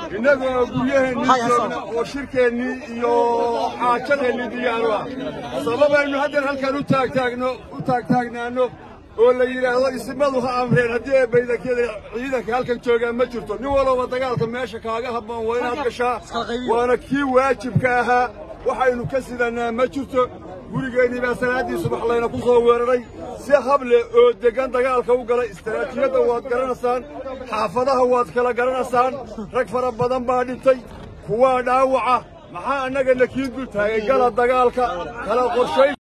إننا قلنا وشركة حاجة اللي ديانوا سبب إنه هذا هالكانوا تاجنا إنه ولا يراهو يسمعوا أمرين هدي بيدا كذا عيدك هالكن شوقا ما شرطوا نولا وتقالك ماشي كاجا هبان وين هالكشا وأنا كي واجب كاها وحين كسرنا ما شرطوا gurigeeni baa salaadii subax layna ku soo weeraray si hable oo deegaan dagaalka u galay istaraatiijiyada waad garanaysaan xaafadaha waad kala garanaysaan rag fara badan baa dhintay kuwa dhaawaca maxaa anaga la kiin dul taagay gala dagaalka kala qorshay